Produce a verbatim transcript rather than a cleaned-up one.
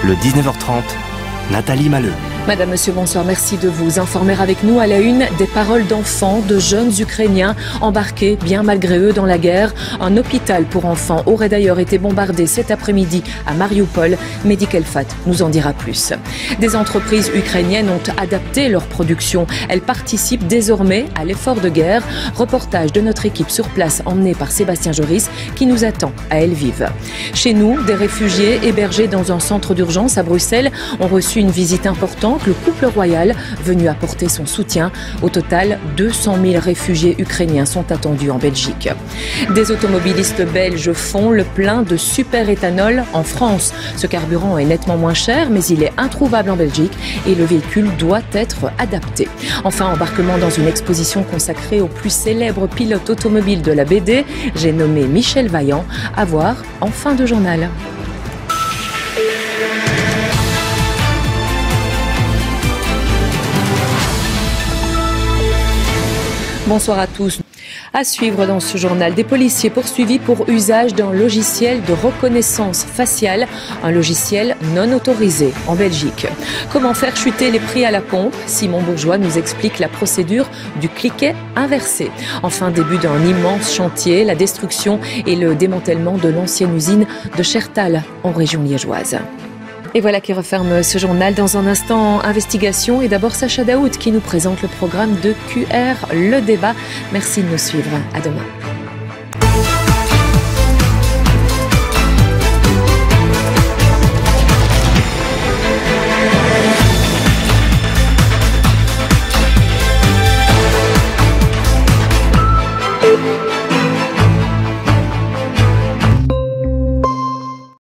Le dix-neuf heures trente, Nathalie Maleux. Madame, Monsieur, bonsoir. Merci de vous informer avec nous à la une des paroles d'enfants, de jeunes Ukrainiens embarqués, bien malgré eux, dans la guerre. Un hôpital pour enfants aurait d'ailleurs été bombardé cet après-midi à Mariupol. Mehdi Kelfat nous en dira plus. Des entreprises ukrainiennes ont adapté leur production. Elles participent désormais à l'effort de guerre. Reportage de notre équipe sur place emmenée par Sébastien Joris qui nous attend à Lviv. Chez nous, des réfugiés hébergés dans un centre d'urgence à Bruxelles ont reçu une visite importante. Le couple royal venu apporter son soutien. Au total, deux cent mille réfugiés ukrainiens sont attendus en Belgique. Des automobilistes belges font le plein de super-éthanol en France. Ce carburant est nettement moins cher, mais il est introuvable en Belgique et le véhicule doit être adapté. Enfin, embarquement dans une exposition consacrée au plus célèbre pilote automobile de la B D. J'ai nommé Michel Vaillant. À voir en fin de journal. Bonsoir à tous. À suivre dans ce journal, des policiers poursuivis pour usage d'un logiciel de reconnaissance faciale, un logiciel non autorisé en Belgique. Comment faire chuter les prix à la pompe? Simon Bourgeois nous explique la procédure du cliquet inversé. Enfin, début d'un immense chantier, la destruction et le démantèlement de l'ancienne usine de Chertal en région liégeoise. Et voilà qui referme ce journal. Dans un instant, investigation. Et d'abord, Sacha Daoud qui nous présente le programme de Q R, le débat. Merci de nous suivre. À demain.